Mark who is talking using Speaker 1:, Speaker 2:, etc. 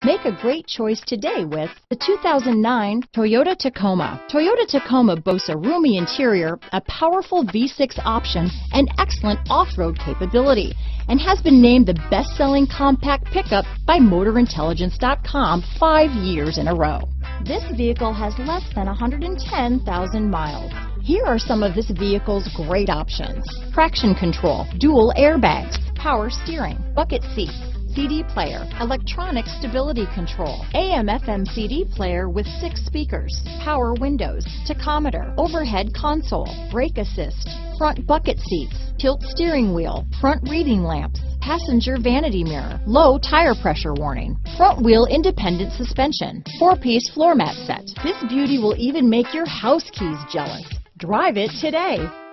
Speaker 1: Make a great choice today with the 2009 Toyota Tacoma. Toyota Tacoma boasts a roomy interior, a powerful V6 option, and excellent off-road capability, and has been named the best-selling compact pickup by MotorIntelligence.com 5 years in a row. This vehicle has less than 110,000 miles. Here are some of this vehicle's great options: traction control, dual airbags, power steering, bucket seats, CD player, electronic stability control, AM/FM CD player with 6 speakers, power windows, tachometer, overhead console, brake assist, front bucket seats, tilt steering wheel, front reading lamps, passenger vanity mirror, low tire pressure warning, front wheel independent suspension, 4-piece floor mat set. This beauty will even make your house keys jealous. Drive it today.